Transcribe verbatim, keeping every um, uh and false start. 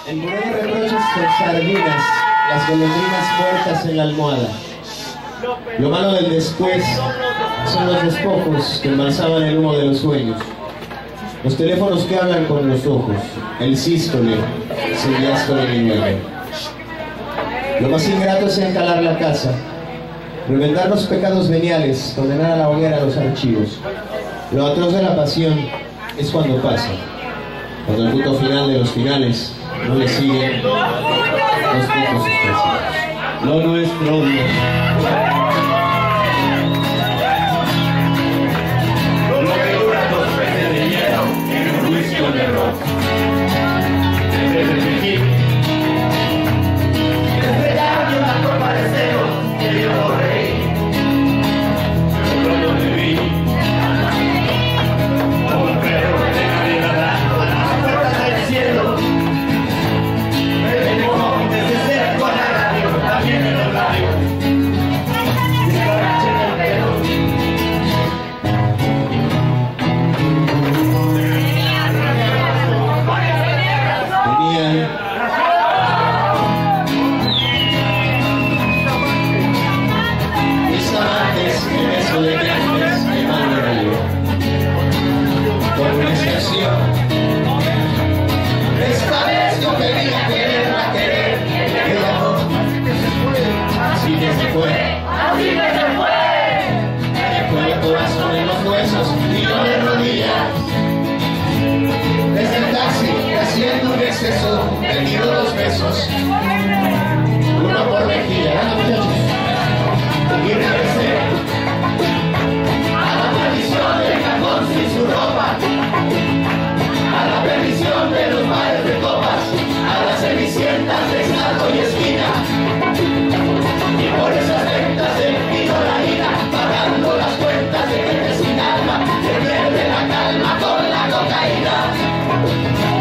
El muro de reproches con sardinas, las golondrinas muertas en la almohada. Lo malo del después son los despojos que embalsaban el humo de los sueños. Los teléfonos que hablan con los ojos, el sístole, sin diástole ni nuevo. Lo más ingrato es encalar la casa, remendar los pecados veniales, condenar a la hoguera los archivos. Lo atroz de la pasión es cuando pasa, cuando el punto final de los finales no le siguen los puntos suspensivos. Lo nuestro, Dios. Lo que dura dos veces de hielo en un juicio de rock. Desde el principio, desde darme una copa de ceros que yo lo reí. Pero cuando te vi, como un perro que te camina a las puertas del cielo, me dejó desde cerca a la radio, también en los labios. Vendido los besos, uno por mejilla, anda muchachos, y regresé a la perdición del cajón sin su ropa, a la perdición de los bares de copas, a las cenicientas de salto y esquina, y por esas ventas de vino la ira, pagando las cuentas de gente sin alma, que pierde la calma con la cocaína.